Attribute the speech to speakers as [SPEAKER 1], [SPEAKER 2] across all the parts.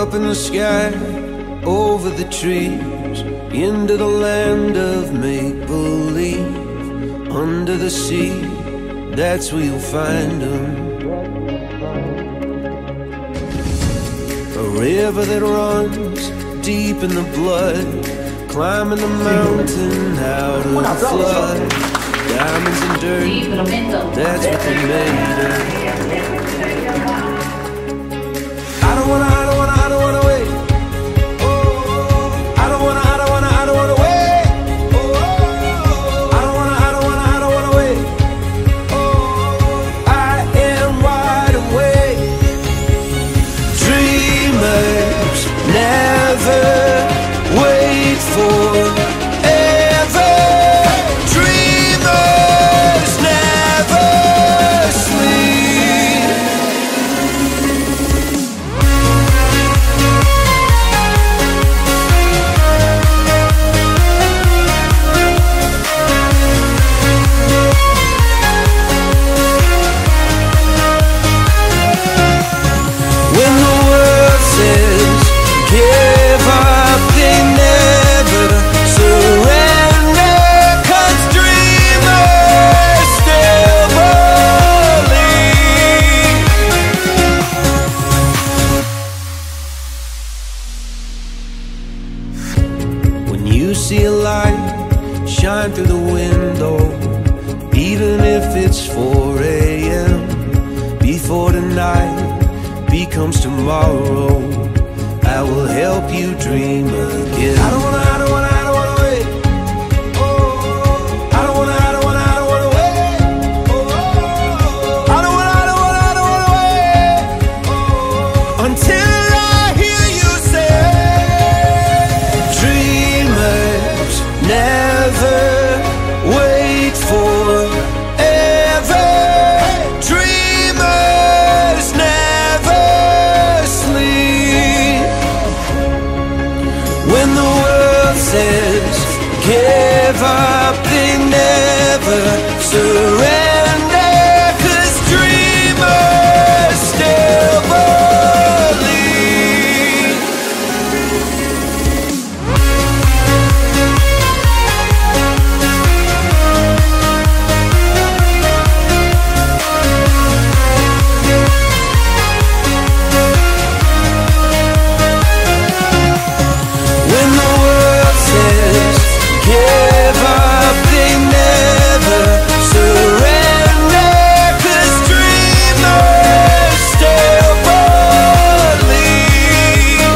[SPEAKER 1] up in the sky, over the trees, into the land of make-believe. Under the sea, that's where you'll find them. A river that runs deep in the blood, climbing the mountain out of the flood. Diamonds and dirt, that's what they made of. I don't wanna wait. I don't wanna wait. I don't wanna wait. I am wide awake. Dreamers never wait forever. Dreamers never sleep. When the world says give up, they never surrender, 'cause dreamers still believe. When you see a light shine through the window, even if it's 4 a.m., before tonight becomes tomorrow, I will help you dream again. I don't wanna wait. I don't wanna wait. I don't wanna wait until I hear you say, dreamers never wait forever. Dreamers never sleep. When the world says give up, they never surrender, 'cause dreamers still believe. When the world says give up, they never surrender, 'cause dreamers still believe.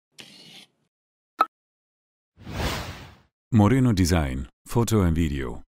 [SPEAKER 2] Moreno Design, Photo and Video.